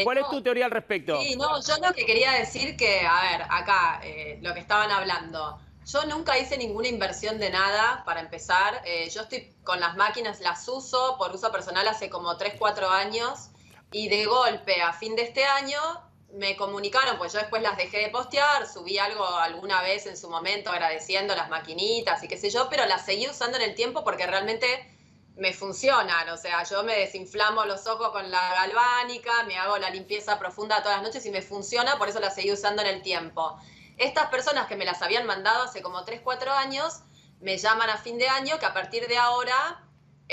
¿Cuál es tu teoría al respecto? Sí, no, yo lo que quería decir que, a ver, acá, lo que estaban hablando, yo nunca hice ninguna inversión de nada, para empezar. Yo estoy con las máquinas, las uso por uso personal hace como 3, 4 años, y de golpe, a fin de este año, me comunicaron, pues yo después las dejé de postear, subí algo alguna vez en su momento agradeciendo las maquinitas y qué sé yo, pero las seguí usando en el tiempo porque realmente me funcionan. O sea, yo me desinflamo los ojos con la galvánica, me hago la limpieza profunda todas las noches y me funciona, por eso la seguí usando en el tiempo. Estas personas que me las habían mandado hace como 3, 4 años, me llaman a fin de año que a partir de ahora,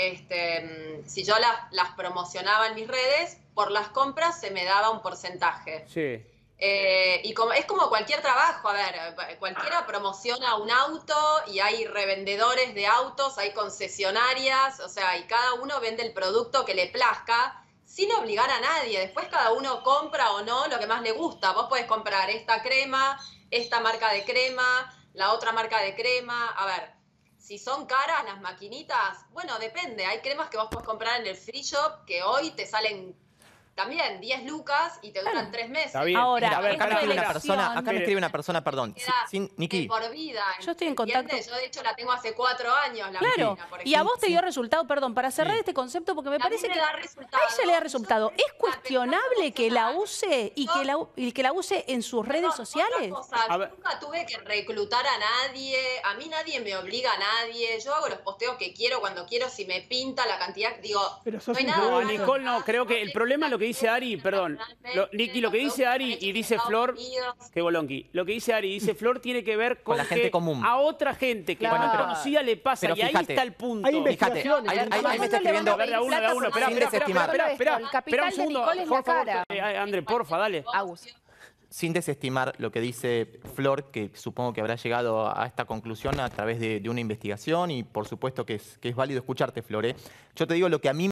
si yo las promocionaba en mis redes, por las compras se me daba un porcentaje. Sí. Y es como cualquier trabajo, a ver, cualquiera promociona un auto y hay revendedores de autos, hay concesionarias, o sea, y cada uno vende el producto que le plazca sin obligar a nadie. Después cada uno compra o no lo que más le gusta. Vos podés comprar esta crema, esta marca de crema, la otra marca de crema. A ver, si son caras las maquinitas, bueno, depende. Hay cremas que vos podés comprar en el free shop que hoy te salen también 10 lucas y te duran 3 meses. Está bien. Ahora, Mira, a ver, esta pará, Acá me escribe una elección- persona, acá me escribe una persona, perdón. Queda de Niki, por vida. Yo estoy en ¿entiendes? contacto. Yo de hecho la tengo hace 4 años, la Claro, máquina, por y a ejemplo. vos te dio resultado, perdón, para cerrar Sí. este concepto, porque me A mí parece me que da a resultado. ella le da resultado. ¿Es cuestionable que la use y Yo- que la use en sus redes Perdón, sociales? otra cosa, A yo ver. nunca tuve que reclutar a nadie, a mí nadie me obliga a nadie, yo hago los posteos que quiero, cuando quiero, si me pinta la cantidad, digo, Pero sos no hay un nada No, malo influencer. Nicole, no, acá, creo que yo el tengo problema una lo que dice Ari, industria perdón, nacionalmente, Nicky, lo que los dice productos Ari están y hechos en dice Estados Flor, Unidos. que bolonqui, lo que dice Ari y dice Flor tiene que ver con la gente que común. a otra gente que Claro. no conocida le pasa, Pero y ahí fíjate, está el punto. Hay Fíjate, investigaciones. ahí me está escribiendo. A ver, de a uno, espera, sin espera, desestimar. espera, espera, El capital un de segundo, Nicole es por la favor, cara. André, porfa, dale. Agus. Sin desestimar lo que dice Flor, que supongo que habrá llegado a esta conclusión a través de una investigación y por supuesto que es válido escucharte, Flor, ¿eh? Yo te digo lo que a mí